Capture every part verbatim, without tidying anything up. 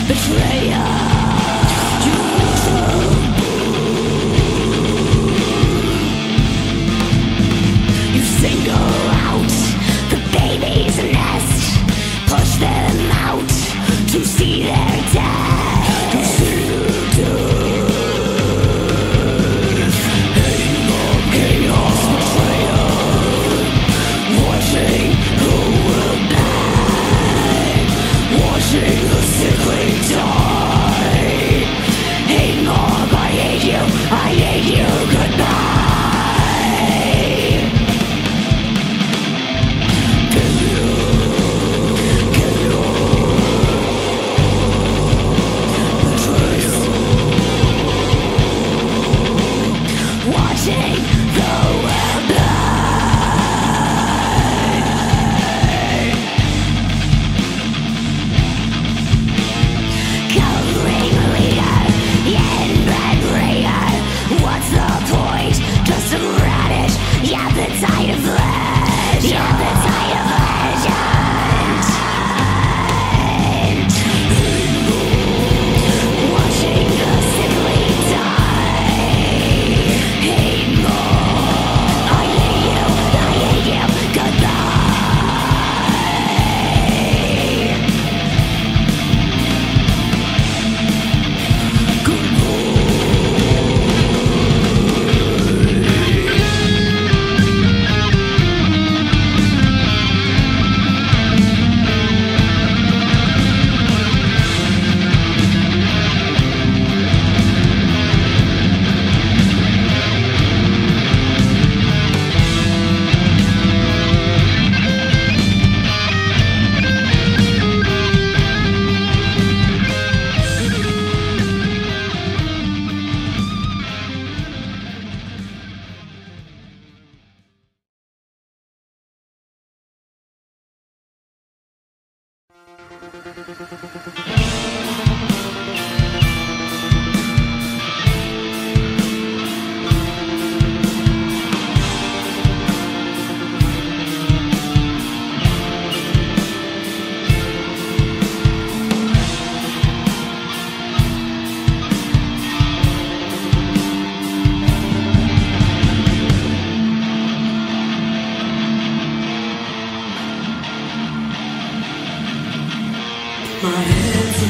My head's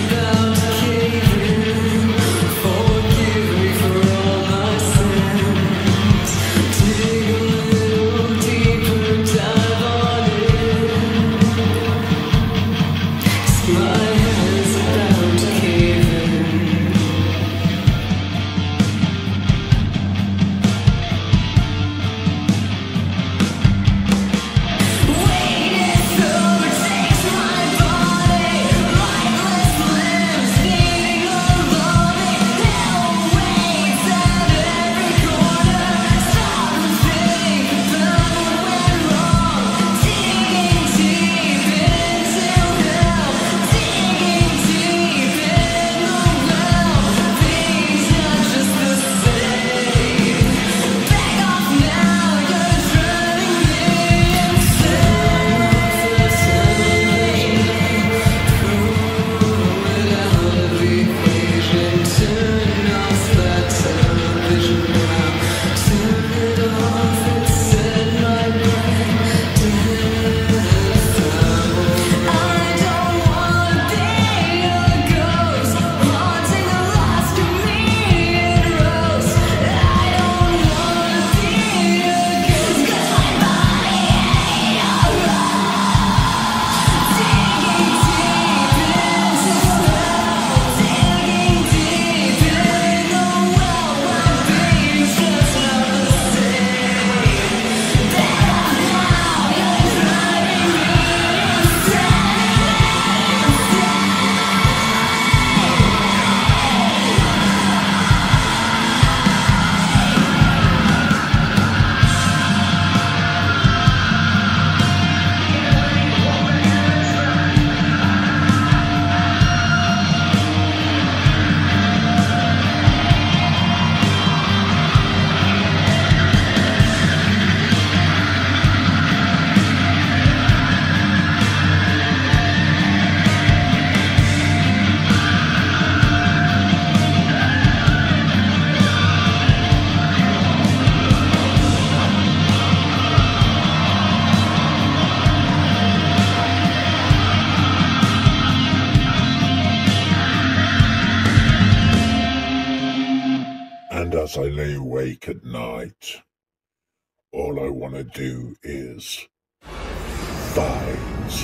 as I lay awake at night, all I want to do is fight.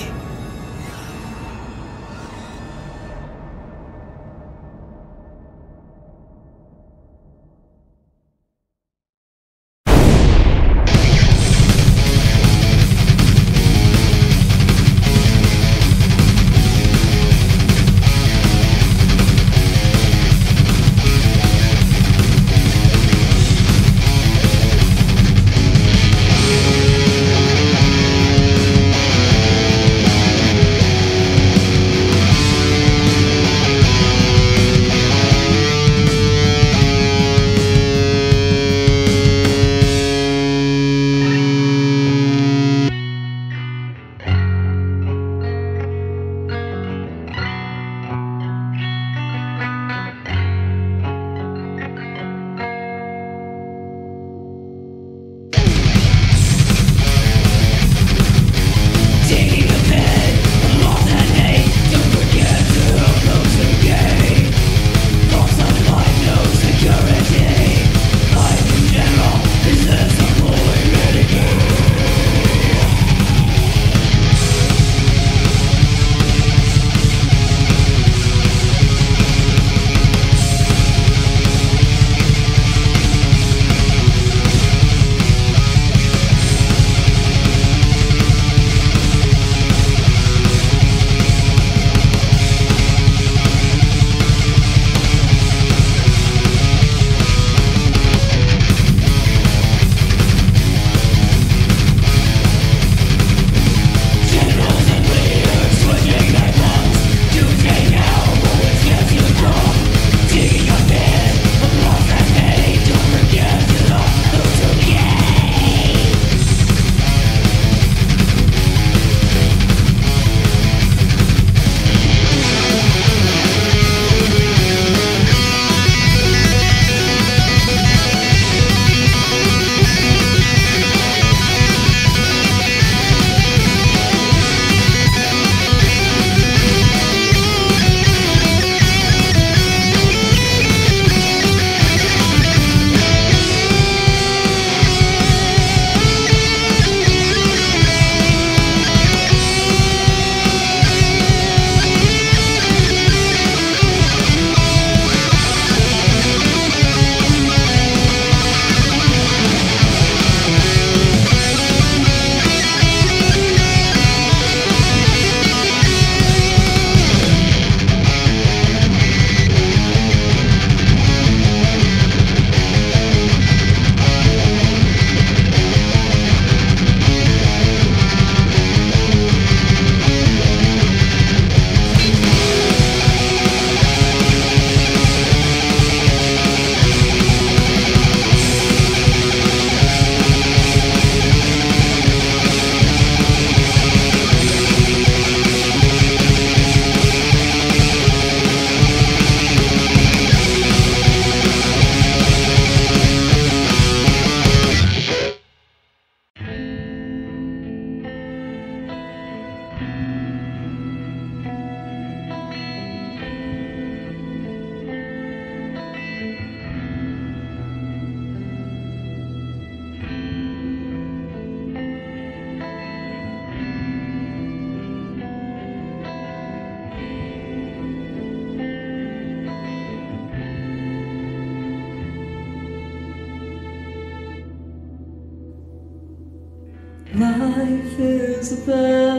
Life is a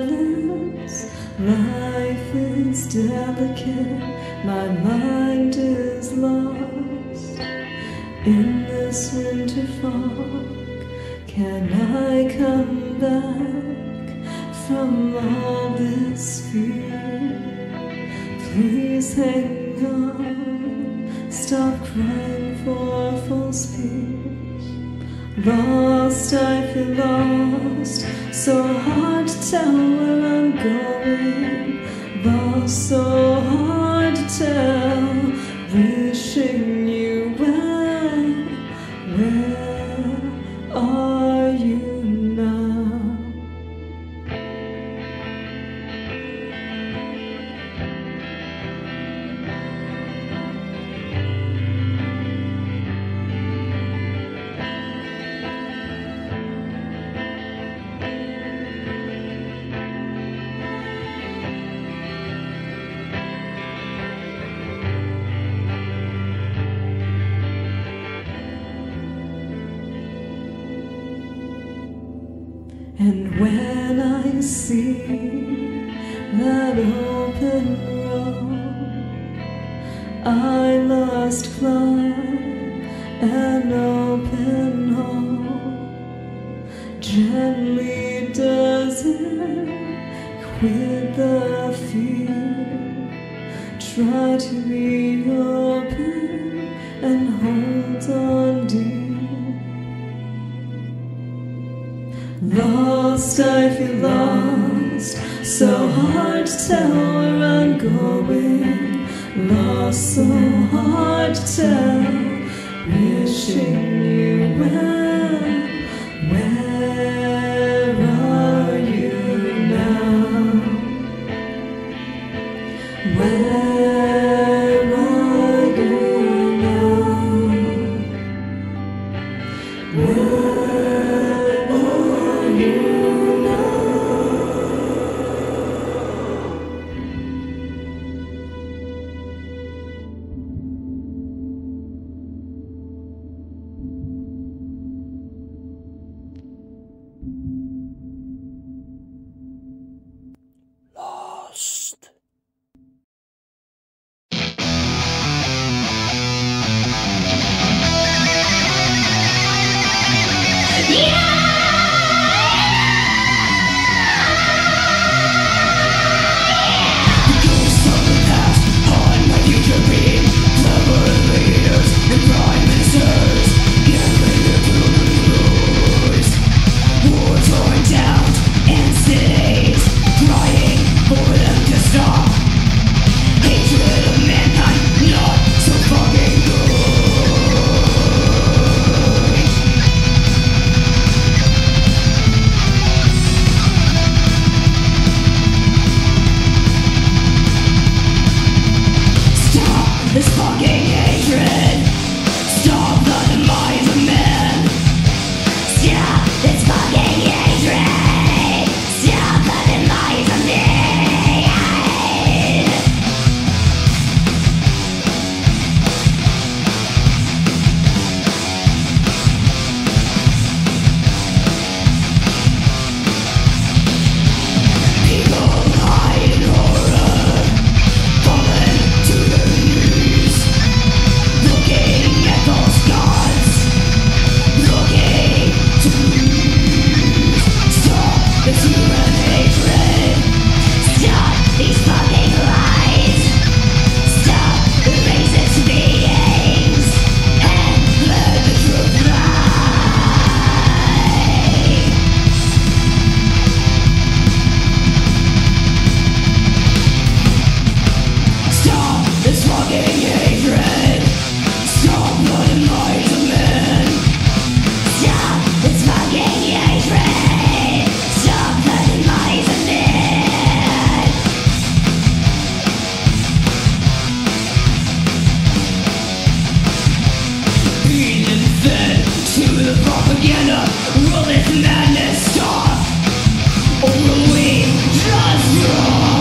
balance, life is delicate, my mind is lost in this winter fog. Can I come back from all this fear? Please hang on, stop crying for full speech. Lost, I feel lost, so hard to tell where I'm going. Lost, so hard to tell, wishing you well. Where are you now? And when I see that open road, I must climb an open hole. Gently does it quit the fear, try to be open and hold on dear. Lost, I feel lost, so hard to tell where I'm going. Lost, so hard to tell, wishing you well. Where are you now? Where are you now? Where Lost. This fucking hatred, stop the demise of men. Stop this fucking hatred, stop the demise of men. People hide in horror, falling to their knees, looking at those gods, looking to lose. Stop this human hatred, stop these fucking lies, stop the racist beings, and let the truth lie. Stop this fucking hatred, stop the demise of men. Stop this fucking hatred, stop the demise of men. Being fed to the propaganda, will this madness stop? Or will we just run?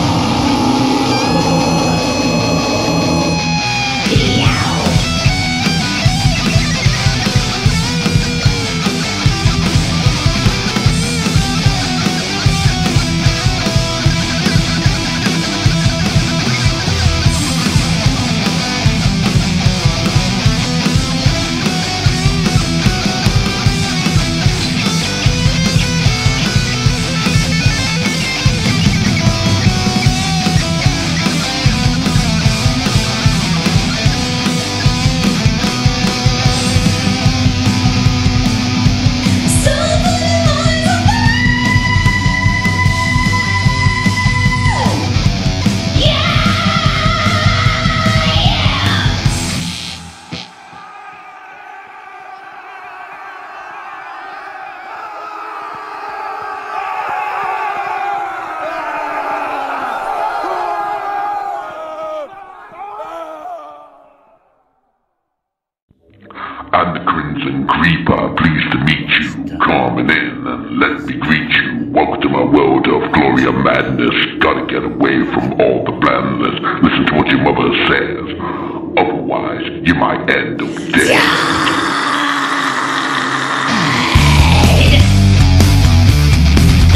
I'm the Crimson Creeper, pleased to meet you. Come in and let me greet you. Welcome to my world of glory and madness. Gotta get away from all the blandness. Listen to what your mother says. Otherwise, you might end up dead.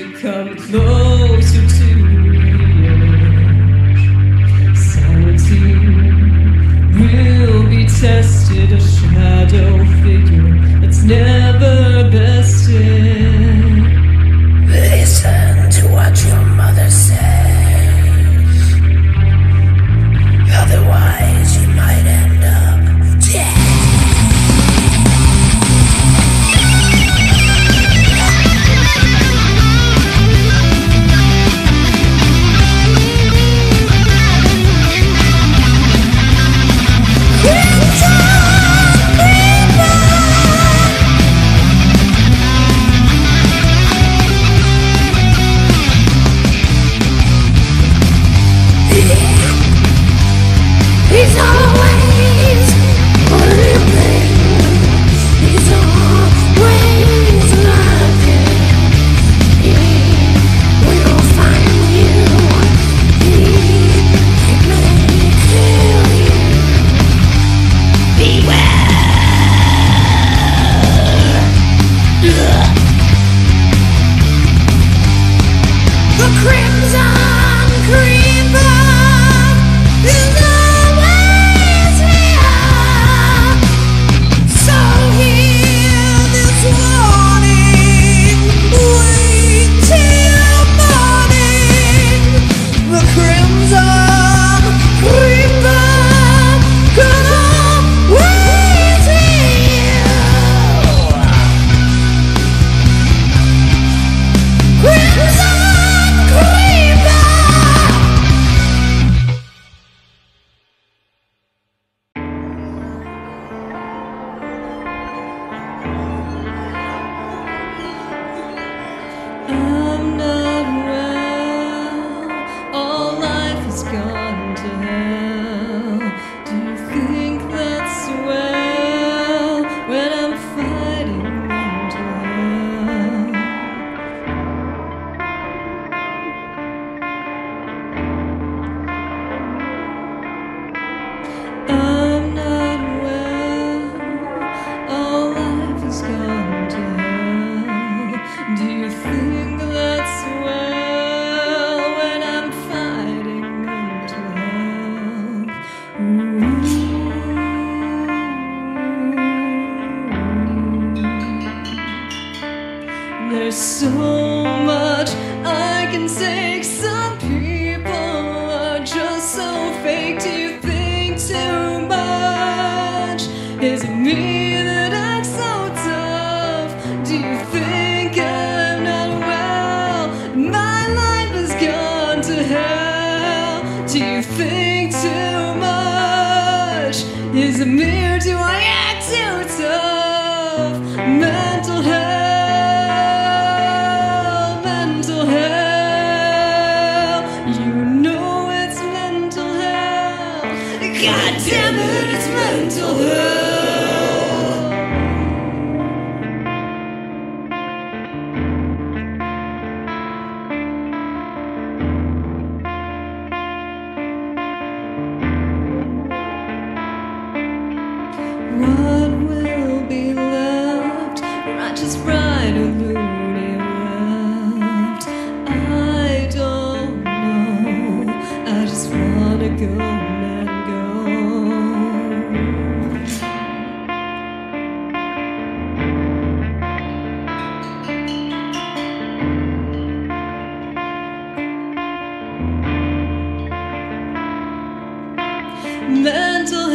come closer to the edge. Sanity will be tested, a shadow figure that's never bested. Listen to what your mother says, otherwise you might end up dead. He's always living. He's always lurking. He will find you. He may kill you. Beware. The Crimson Creeper is always here. So hear this warning. Wait till morning. The Crimson Creeper could always hear. Crimson Creeper. I'm not well. All life has gone to hell. Do you think that's swell when I'm fighting mental hell? I'm not well. All life has gone to hell. Do you think that's swell when I'm fighting mental health? There's so much I can take. Some people are just so fake. Do you think too much? Is it me that acts so tough? Do you think I'm not well? My life has gone to hell. Do you think too much? Is it me or do I act too tough? Mental health, mental health. You know it's mental health. God damn it, it's mental health. What will be left? Righteous bride or loony left? I don't know. I just wanna go and go. Mental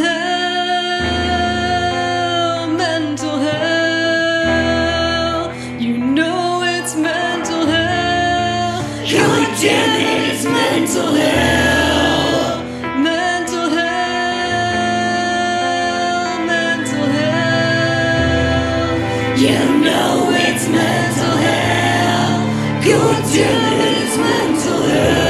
health, mental health. You know it's mental health. God damn it, it's mental health. Mental health, mental health. You know it's mental health. God damn it, it's mental health.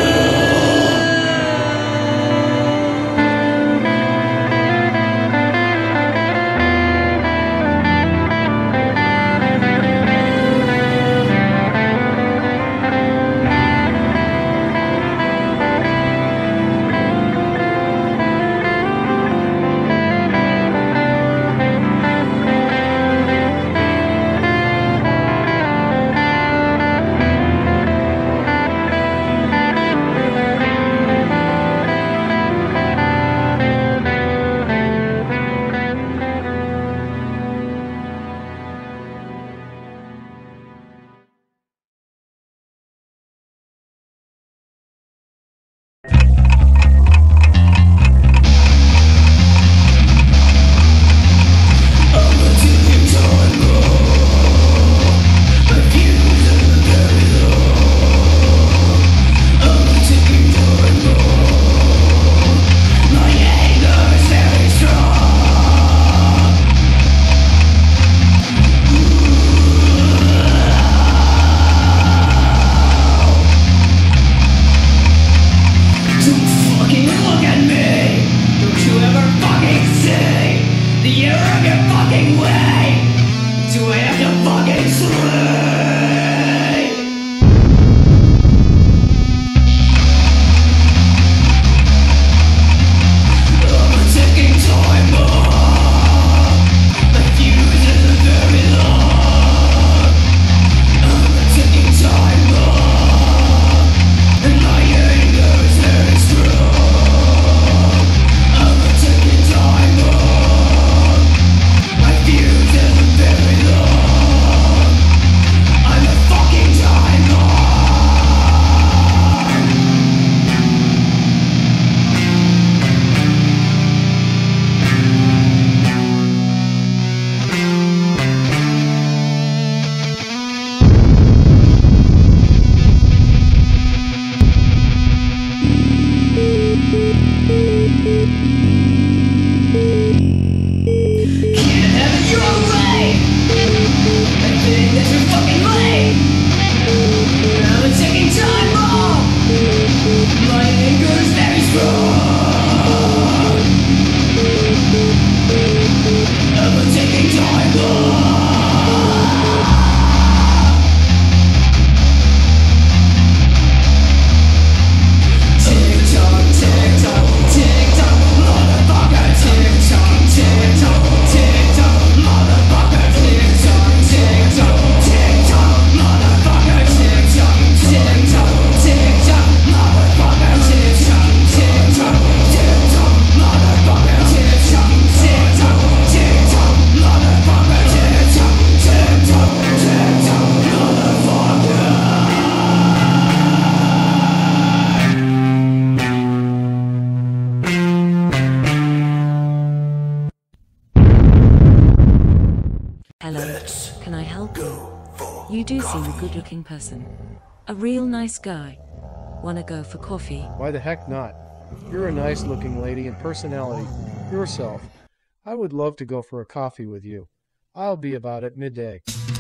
You do seem a good-looking person. A real nice guy. Wanna go for coffee? Why the heck not? You're a nice-looking lady and personality. Yourself. I would love to go for a coffee with you. I'll be about at midday.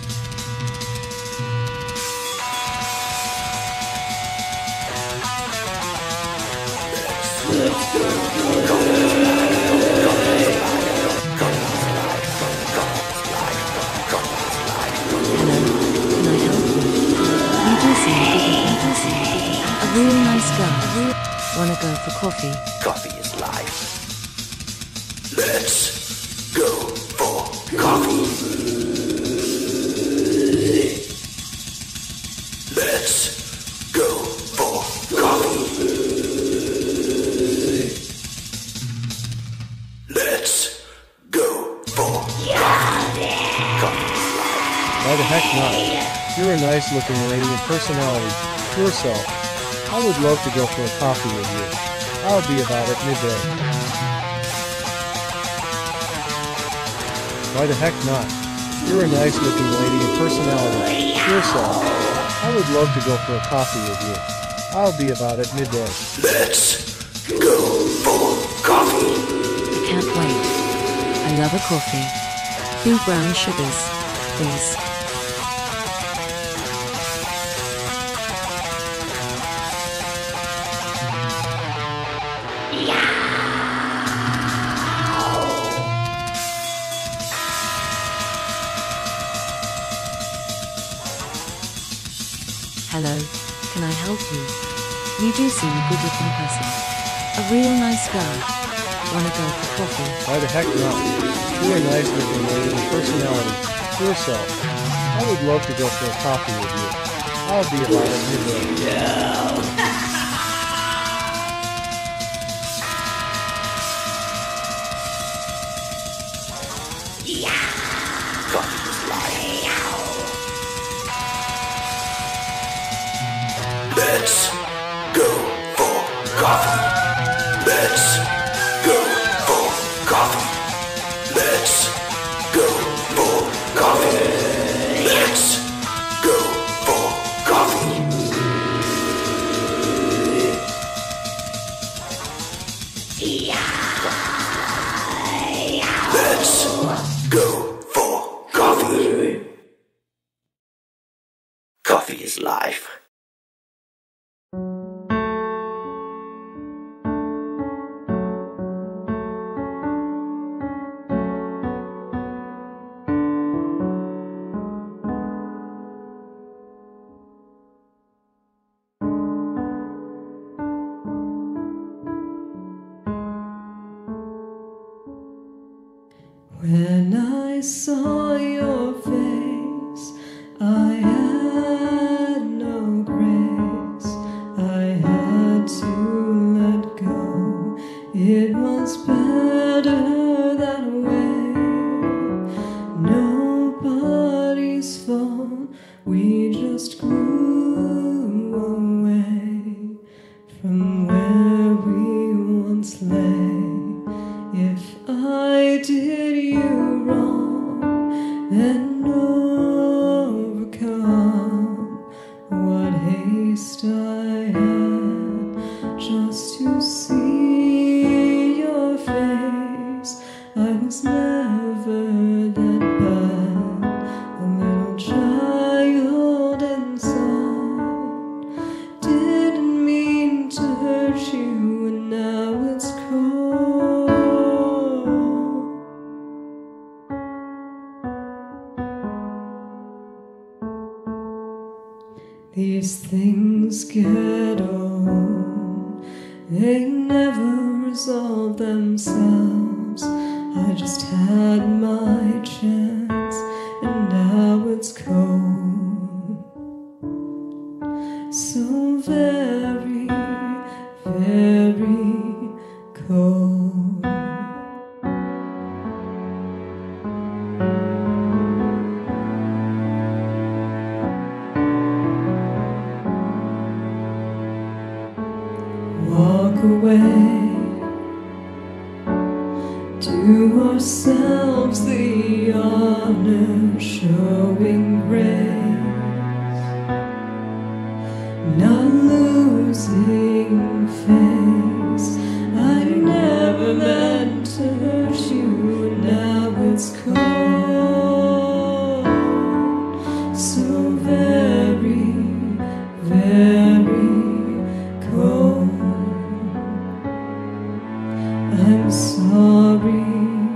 A real nice guy. Wanna go for coffee? Coffee is life. Let's go for coffee. Let's go for coffee. Let's go for coffee. Coffee is life. Why the heck not? You're a nice-looking lady and personality. Yourself. I would love to go for a coffee with you. I'll be about at midday. Why the heck not? You're a nice-looking lady and personality. Yourself. I would love to go for a coffee with you. I'll be about at midday. Let's go for coffee. I can't wait. I love a coffee. Two brown sugars, please. Hello, can I help you? You do seem a good-looking person. A real nice guy. Wanna go for coffee? Why the heck not? You're a nice-looking lady and personality. Yourself. I would love to go for a coffee with you. I'll be about at midday. Coffee is life. Let's go for coffee. Let's go for coffee. Let's go for coffee. Let's go for coffee. Let's go for coffee. Coffee is life. When I saw your face, I had no grace. I had to let go. It was better that way. Nobody's fault. We just grew away from where we once lay. If I did you wrong, then overcome what haste I had just to see your face. I was never that bad, a little child inside. Didn't mean to hurt you, and now it's cold. These things get old, they never resolve themselves. I just had my chance, and now it's cold. So very, very cold. Walk away, do ourselves the honor, showing grace, not losing face. I never meant to hurt you, now it's cold, so very, very cold. I'm sorry,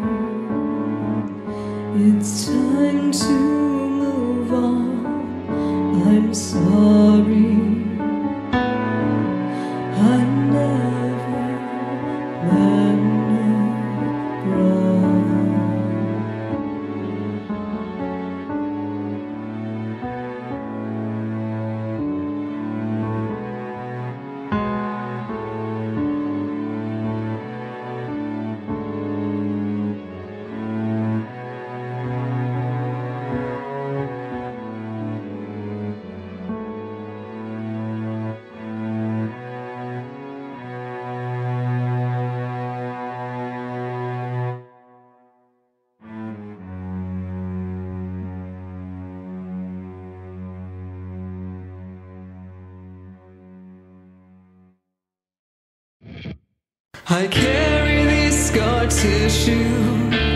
it's time to move on. I'm sorry, I never meant it wrong. I carry these scar tissue